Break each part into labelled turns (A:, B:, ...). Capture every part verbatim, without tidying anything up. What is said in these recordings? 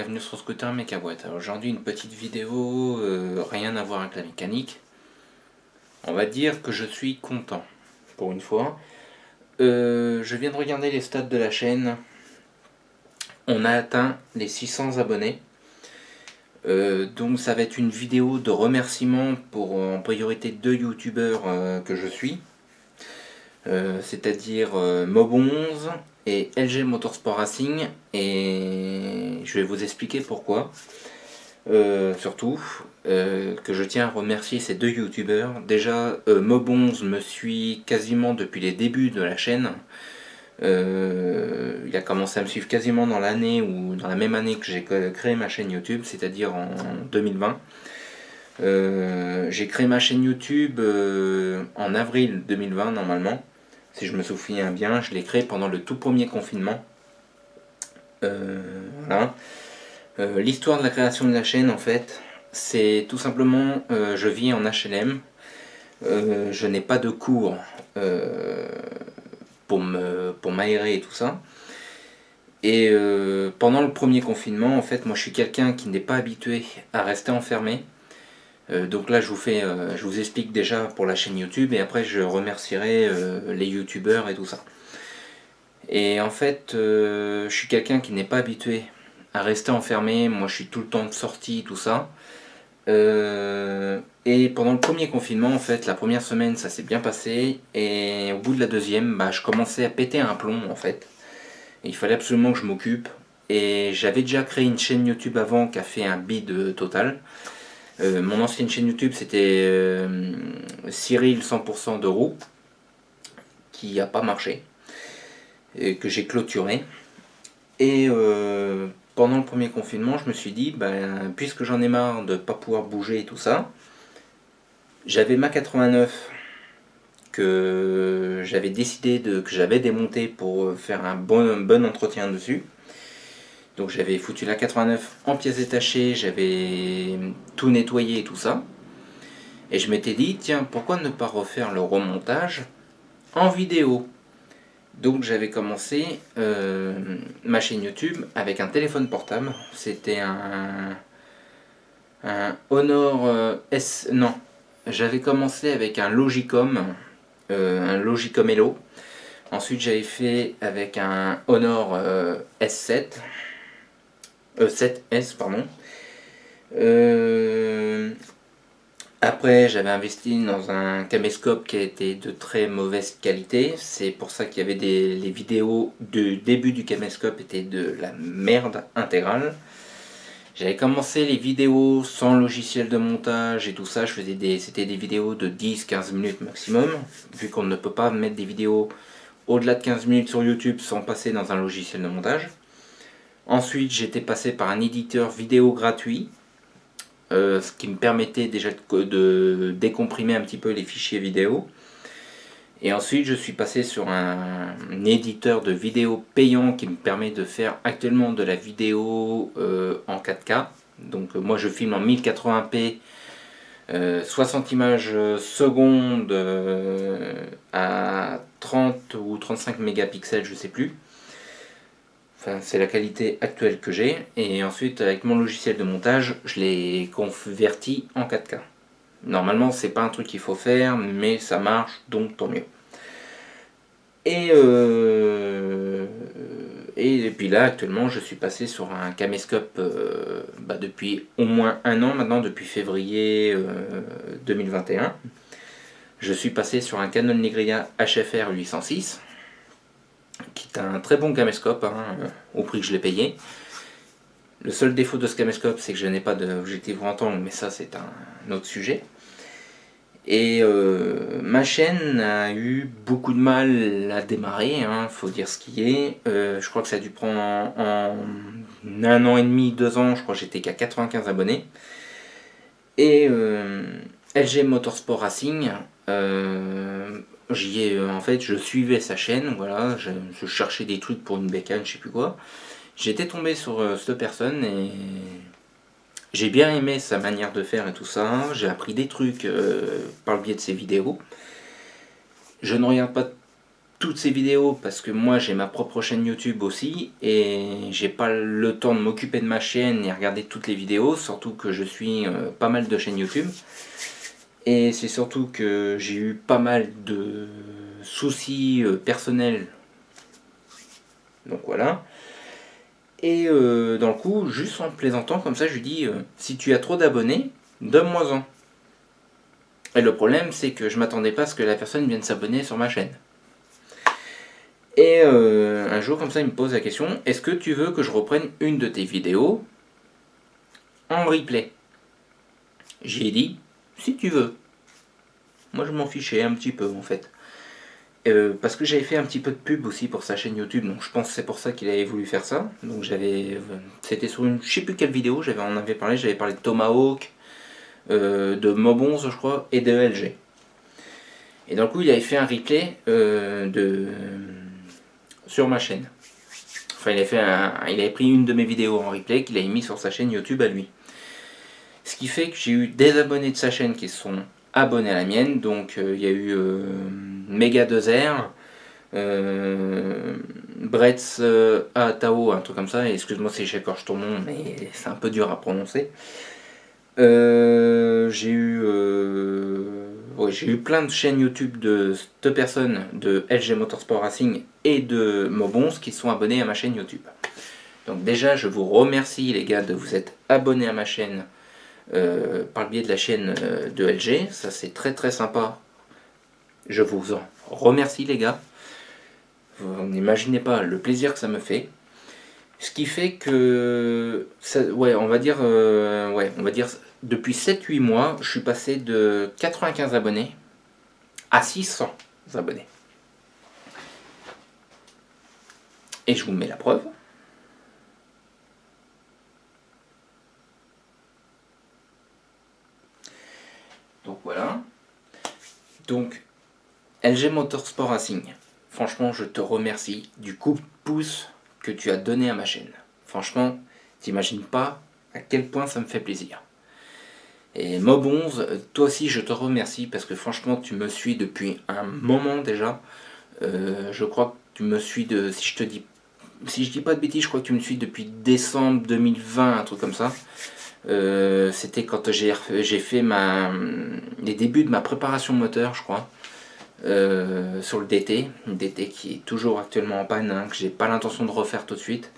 A: bienvenue sur Scooter Mécaboîte. Alors aujourd'hui une petite vidéo, euh, rien à voir avec la mécanique. On va dire que je suis content, pour une fois. Euh, je viens de regarder les stats de la chaîne. On a atteint les six cents abonnés. Euh, donc ça va être une vidéo de remerciement pour en priorité deux youtubeurs euh, que je suis. Euh, c'est-à-dire euh, Mob onze et L G Motorsport Racing, et je vais vous expliquer pourquoi. Euh, surtout euh, que je tiens à remercier ces deux youtubeurs. Déjà, euh, Mob onze me suit quasiment depuis les débuts de la chaîne. Euh, il a commencé à me suivre quasiment dans l'année ou dans la même année que j'ai créé ma chaîne YouTube, c'est-à-dire en deux mille vingt. Euh, j'ai créé ma chaîne YouTube euh, en avril deux mille vingt normalement, si je me souviens bien. Je l'ai créé pendant le tout premier confinement. Euh, voilà. Euh, L'histoire de la création de la chaîne, en fait, c'est tout simplement, euh, je vis en H L M, euh, je n'ai pas de cours euh, pour me, pour m'aérer et tout ça. Et euh, pendant le premier confinement, en fait, moi je suis quelqu'un qui n'est pas habitué à rester enfermé. Euh, donc là je vous fais, euh, je vous explique déjà pour la chaîne YouTube, et après je remercierai euh, les youtubeurs et tout ça. Et en fait, euh, je suis quelqu'un qui n'est pas habitué à rester enfermé. Moi je suis tout le temps de sortie, tout ça. Euh, et pendant le premier confinement, en fait, la première semaine ça s'est bien passé, et au bout de la deuxième, bah, je commençais à péter un plomb en fait. Et il fallait absolument que je m'occupe. Et j'avais déjà créé une chaîne YouTube avant qui a fait un bide total. Euh, mon ancienne chaîne YouTube, c'était euh, Cyril cent pour cent de roue, qui n'a pas marché, et que j'ai clôturé. Et euh, pendant le premier confinement, je me suis dit, ben, puisque j'en ai marre de ne pas pouvoir bouger et tout ça, j'avais ma quatre-vingt-neuf que j'avais décidé de, que j'avais démonté pour faire un bon, un bon entretien dessus. Donc j'avais foutu la quatre-vingt-neuf en pièces détachées, j'avais tout nettoyé et tout ça. Et je m'étais dit, tiens, pourquoi ne pas refaire le remontage en vidéo? Donc j'avais commencé euh, ma chaîne YouTube avec un téléphone portable. C'était un, un Honor euh, S... Non, j'avais commencé avec un Logicom, euh, un Logicom Hello. Ensuite j'avais fait avec un Honor euh, S sept. Euh, sept S, pardon. Euh, après, j'avais investi dans un caméscope qui était de très mauvaise qualité. C'est pour ça qu'il y avait des les vidéos du début du caméscope étaient de la merde intégrale. J'avais commencé les vidéos sans logiciel de montage et tout ça. Je faisais des, c'était des vidéos de dix à quinze minutes maximum, vu qu'on ne peut pas mettre des vidéos au-delà de quinze minutes sur YouTube sans passer dans un logiciel de montage. Ensuite, j'étais passé par un éditeur vidéo gratuit, euh, ce qui me permettait déjà de, de décomprimer un petit peu les fichiers vidéo. Et ensuite, je suis passé sur un, un éditeur de vidéo payant qui me permet de faire actuellement de la vidéo euh, en quatre K. Donc moi, je filme en mille quatre-vingts p, euh, soixante images secondes euh, à trente ou trente-cinq mégapixels, je sais plus. Enfin, c'est la qualité actuelle que j'ai. Et ensuite, avec mon logiciel de montage, je l'ai converti en quatre K. Normalement, c'est pas un truc qu'il faut faire, mais ça marche, donc tant mieux. Et, euh, et puis là, actuellement, je suis passé sur un caméscope euh, bah, depuis au moins un an maintenant, depuis février euh, deux mille vingt et un. Je suis passé sur un Canon Negria H F R huit cent six. Qui est un très bon caméscope, hein, au prix que je l'ai payé. Le seul défaut de ce caméscope, c'est que je n'ai pas d'objectif grand angle, mais ça c'est un autre sujet. Et euh, ma chaîne a eu beaucoup de mal à démarrer, hein, faut dire ce qui est. Euh, je crois que ça a dû prendre en, en un an et demi, deux ans, je crois que j'étais qu'à quatre-vingt-quinze abonnés. Et euh, L G Motorsport Racing, euh, j'y ai, en fait, je suivais sa chaîne, voilà, je, je cherchais des trucs pour une bécane, je sais plus quoi. J'étais tombé sur euh, cette personne et j'ai bien aimé sa manière de faire et tout ça. J'ai appris des trucs euh, par le biais de ses vidéos. Je ne regarde pas toutes ces vidéos parce que moi j'ai ma propre chaîne YouTube aussi et j'ai pas le temps de m'occuper de ma chaîne et regarder toutes les vidéos, surtout que je suis euh, pas mal de chaînes YouTube. Et c'est surtout que j'ai eu pas mal de soucis euh, personnels. Donc voilà. Et euh, dans le coup, juste en plaisantant comme ça, je lui dis euh, si tu as trop d'abonnés, donne-moi-en. Et le problème, c'est que je m'attendais pas à ce que la personne vienne s'abonner sur ma chaîne. Et euh, un jour, comme ça, il me pose la question est-ce que tu veux que je reprenne une de tes vidéos en replay? J'ai dit si tu veux. Moi, je m'en fichais un petit peu en fait. Euh, parce que j'avais fait un petit peu de pub aussi pour sa chaîne YouTube, donc je pense que c'est pour ça qu'il avait voulu faire ça. Donc j'avais, euh, c'était sur une, je sais plus quelle vidéo, j'avais en avait parlé, j'avais parlé de Tomahawk, euh, de Mobonz je crois, et de L G. Et dans le coup il avait fait un replay euh, de sur ma chaîne. Enfin il avait fait un, il avait pris une de mes vidéos en replay qu'il avait mis sur sa chaîne YouTube à lui. Ce qui fait que j'ai eu des abonnés de sa chaîne qui se sont abonnés à la mienne, donc euh, il y a eu euh, Mega deux R. Euh, Bretz euh, Atao, un truc comme ça, excuse-moi si j'écorche ton nom, mais c'est un peu dur à prononcer. Euh, j'ai eu euh, ouais, j'ai eu plein de chaînes YouTube de deux personnes de L G Motorsport Racing et de Mobonz qui sont abonnés à ma chaîne YouTube. Donc déjà je vous remercie les gars de vous être abonnés à ma chaîne euh, par le biais de la chaîne euh, de L G, ça c'est très très sympa. Je vous en remercie les gars. Vous n'imaginez pas le plaisir que ça me fait. Ce qui fait que, ça, ouais, on va dire, euh, ouais, on va dire, depuis sept huit mois, je suis passé de quatre-vingt-quinze abonnés à six cents abonnés. Et je vous mets la preuve. Donc voilà. Donc, L G Motorsport Racing. Franchement, je te remercie du coup de pouce que tu as donné à ma chaîne. Franchement, t'imagines pas à quel point ça me fait plaisir. Et Mobonz, toi aussi je te remercie parce que franchement tu me suis depuis un moment déjà. Euh, je crois que tu me suis de, si je te dis, si je dis pas de bêtises, je crois que tu me suis depuis décembre deux mille vingt, un truc comme ça. Euh, C'était quand j'ai fait ma, les débuts de ma préparation moteur, je crois. Euh, sur le D T, le D T qui est toujours actuellement en panne, hein, que j'ai pas l'intention de refaire tout de suite.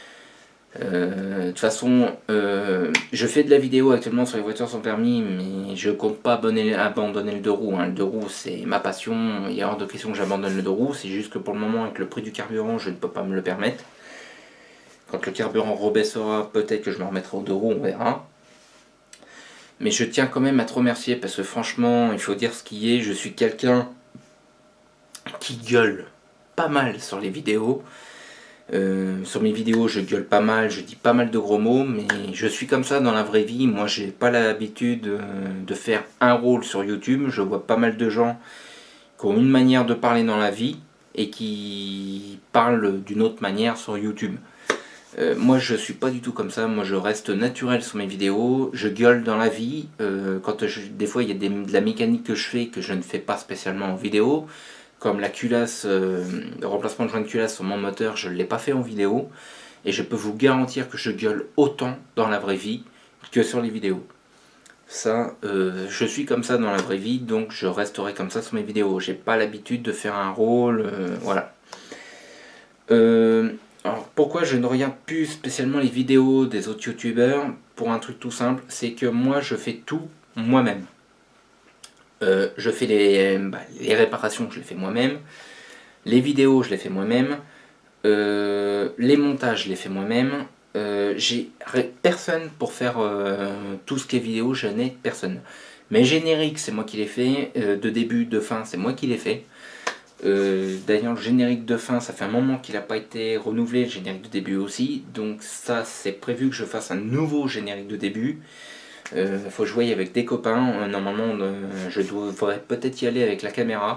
A: Euh, de toute façon, euh, je fais de la vidéo actuellement sur les voitures sans permis, mais je compte pas abonner, abandonner le deux roues. Hein. Le deux roues, c'est ma passion. Il y a hors de question que j'abandonne le deux roues. C'est juste que pour le moment, avec le prix du carburant, je ne peux pas me le permettre. Quand le carburant rebaissera, peut-être que je me remettrai au deux roues, on verra. Mais je tiens quand même à te remercier parce que franchement, il faut dire ce qui est. Je suis quelqu'un qui gueule pas mal sur les vidéos. Euh, sur mes vidéos je gueule pas mal, je dis pas mal de gros mots, mais je suis comme ça dans la vraie vie. Moi j'ai pas l'habitude euh, de faire un rôle sur YouTube. Je vois pas mal de gens qui ont une manière de parler dans la vie et qui parlent d'une autre manière sur YouTube. Euh, moi je suis pas du tout comme ça, moi je reste naturel sur mes vidéos, je gueule dans la vie. Euh, quand je, des fois il y a des, de la mécanique que je fais que je ne fais pas spécialement en vidéo. Comme la culasse, euh, le remplacement de joint de culasse sur mon moteur, je ne l'ai pas fait en vidéo. Et je peux vous garantir que je gueule autant dans la vraie vie que sur les vidéos. Ça, euh, je suis comme ça dans la vraie vie, donc je resterai comme ça sur mes vidéos. J'ai pas l'habitude de faire un rôle, euh, voilà. Euh, alors pourquoi je ne regarde plus spécialement les vidéos des autres youtubeurs? Pour un truc tout simple, c'est que moi je fais tout moi-même. Euh, je fais les, bah, les réparations, je les fais moi-même. Les vidéos, je les fais moi-même. Euh, les montages, je les fais moi-même. Euh, j'ai personne pour faire euh, tout ce qui est vidéo, je n'ai personne. Mes génériques, c'est moi qui les fais. Euh, de début, de fin, c'est moi qui les fais. Euh, D'ailleurs, le générique de fin, ça fait un moment qu'il n'a pas été renouvelé. Le générique de début aussi. Donc ça, c'est prévu que je fasse un nouveau générique de début. Il euh, faut jouer avec des copains. Euh, normalement, euh, je devrais peut-être y aller avec la caméra.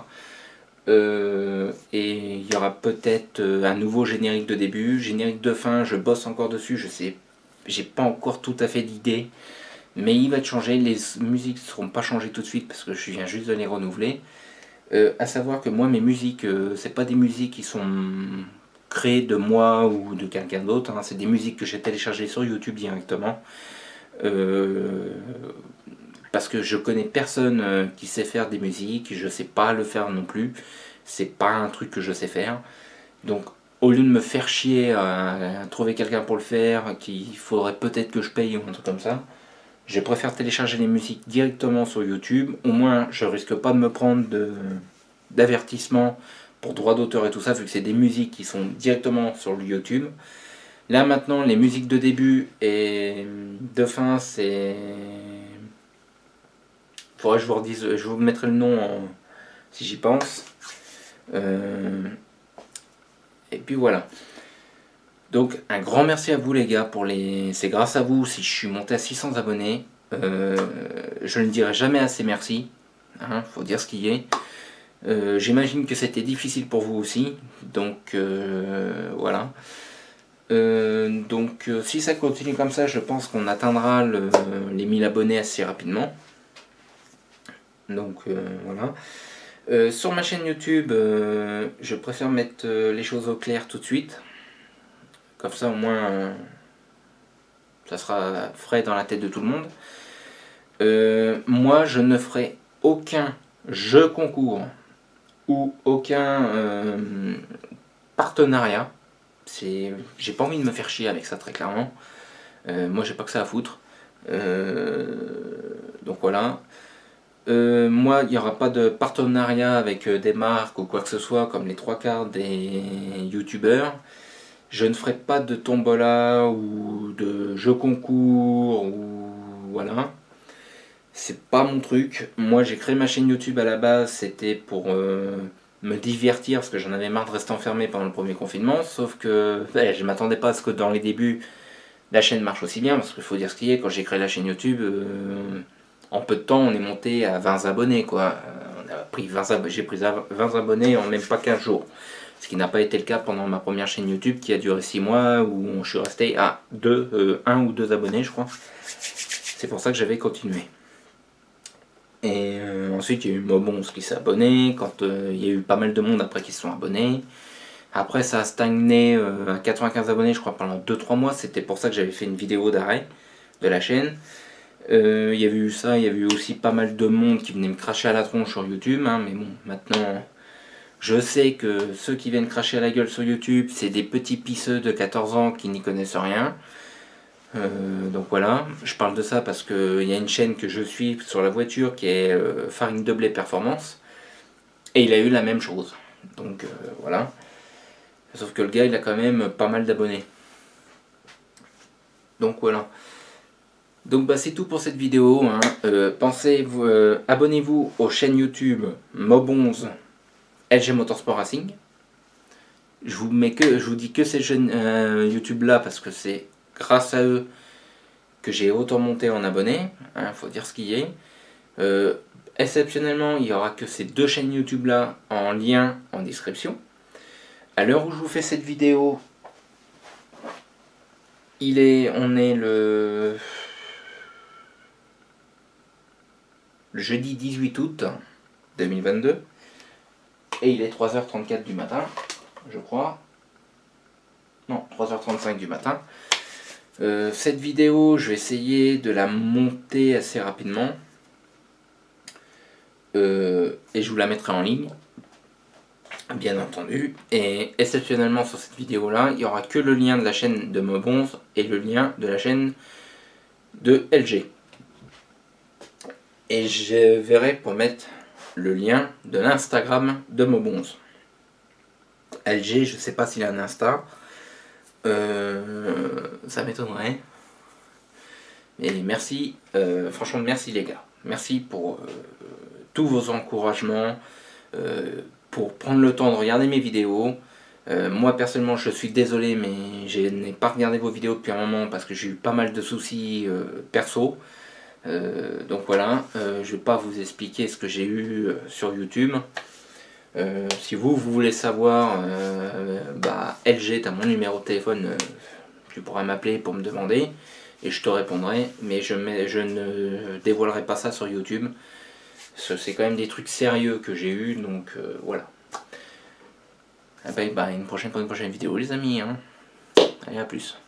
A: Euh, et il y aura peut-être euh, un nouveau générique de début. Générique de fin, je bosse encore dessus. Je sais, j'ai pas encore tout à fait d'idée. Mais il va être changé. Les musiques ne seront pas changées tout de suite parce que je viens juste de les renouveler. Euh, à savoir que moi mes musiques, euh, c'est pas des musiques qui sont créées de moi ou de quelqu'un d'autre, hein. C'est des musiques que j'ai téléchargées sur YouTube directement. Euh, parce que je connais personne euh, qui sait faire des musiques, je sais pas le faire non plus, c'est pas un truc que je sais faire. Donc au lieu de me faire chier à, à trouver quelqu'un pour le faire, qu'il faudrait peut-être que je paye ou un truc comme ça, je préfère télécharger les musiques directement sur YouTube. Au moins je risque pas de me prendre de, d'avertissement pour droit d'auteur et tout ça, vu que c'est des musiques qui sont directement sur le YouTube. Là maintenant les musiques de début et de fin, c'est... Faudrait que je vous redise, je vous mettrai le nom en, si j'y pense. Euh, et puis voilà. Donc un grand merci à vous les gars pour les. C'est grâce à vous si je suis monté à six cents abonnés. Euh, je ne dirai jamais assez merci. Hein, faut dire ce qu'il y est. Euh, J'imagine que c'était difficile pour vous aussi. Donc euh, voilà. Euh, donc euh, si ça continue comme ça, je pense qu'on atteindra le, les mille abonnés assez rapidement. Donc euh, voilà. Euh, sur ma chaîne YouTube, euh, je préfère mettre euh, les choses au clair tout de suite. Comme ça, au moins, euh, ça sera frais dans la tête de tout le monde. Euh, moi, je ne ferai aucun jeu concours ou aucun euh, partenariat. J'ai pas envie de me faire chier avec ça, très clairement. Euh, moi, j'ai pas que ça à foutre. Euh, donc voilà. Euh, moi, il n'y aura pas de partenariat avec euh, des marques ou quoi que ce soit, comme les trois quarts des youtubeurs. Je ne ferai pas de tombola ou de jeux concours ou voilà. C'est pas mon truc. Moi, j'ai créé ma chaîne YouTube à la base, c'était pour euh, me divertir parce que j'en avais marre de rester enfermé pendant le premier confinement. Sauf que ouais, je m'attendais pas à ce que dans les débuts la chaîne marche aussi bien, parce qu'il faut dire ce qu'il y est. Quand j'ai créé la chaîne YouTube, euh, en peu de temps, on est monté à vingt abonnés, quoi. On a pris vingt ab- j'ai pris vingt abonnés en même pas quinze jours. Ce qui n'a pas été le cas pendant ma première chaîne YouTube qui a duré six mois, où je suis resté à deux, euh, un ou deux abonnés, je crois. C'est pour ça que j'avais continué. Et euh, ensuite, il y a eu Mobons qui s'est abonné, quand euh, il y a eu pas mal de monde après qui se sont abonnés. Après, ça a stagné euh, à quatre-vingt-quinze abonnés, je crois, pendant deux trois mois. C'était pour ça que j'avais fait une vidéo d'arrêt de la chaîne. Euh, il y avait eu ça, il y avait eu aussi pas mal de monde qui venait me cracher à la tronche sur YouTube, hein, mais bon, maintenant, je sais que ceux qui viennent cracher à la gueule sur YouTube, c'est des petits pisseux de quatorze ans qui n'y connaissent rien. Euh, donc voilà, je parle de ça parce qu'il y a une chaîne que je suis sur la voiture qui est euh, Farine de Blé Performance, et il a eu la même chose. Donc euh, voilà. Sauf que le gars, il a quand même pas mal d'abonnés. Donc voilà. Donc bah c'est tout pour cette vidéo, hein. euh, pensez, vous, euh, abonnez-vous aux chaînes YouTube Mobons L G Motorsport Racing. Je vous mets que, je vous dis que ces chaînes euh, YouTube là parce que c'est grâce à eux que j'ai autant monté en abonnés, hein, faut dire ce qu'il y est. Euh, exceptionnellement, il n'y aura que ces deux chaînes YouTube là en lien en description. À l'heure où je vous fais cette vidéo, il est, on est le le jeudi dix-huit août deux mille vingt-deux et il est trois heures trente-quatre du matin, je crois. Non, trois heures trente-cinq du matin. Euh, cette vidéo, je vais essayer de la monter assez rapidement euh, et je vous la mettrai en ligne, bien entendu. Et exceptionnellement sur cette vidéo là, il n'y aura que le lien de la chaîne de Mobons et le lien de la chaîne de L G. Et je verrai pour mettre le lien de l'Instagram de Mobons. L G, je sais pas s'il a un Insta. Euh, ça m'étonnerait. Et merci, euh, franchement merci les gars. Merci pour euh, tous vos encouragements, euh, pour prendre le temps de regarder mes vidéos. Euh, moi personnellement je suis désolé mais je n'ai pas regardé vos vidéos depuis un moment parce que j'ai eu pas mal de soucis euh, perso. Euh, donc voilà, euh, je ne vais pas vous expliquer ce que j'ai eu euh, sur YouTube. Euh, si vous, vous voulez savoir, euh, bah, L G, tu as mon numéro de téléphone, euh, tu pourras m'appeler pour me demander et je te répondrai, mais je, mets, je ne dévoilerai pas ça sur YouTube. C'est quand même des trucs sérieux que j'ai eu, donc euh, voilà. Ah bah, bah, une prochaine pour une prochaine vidéo les amis. Hein. Allez, à plus.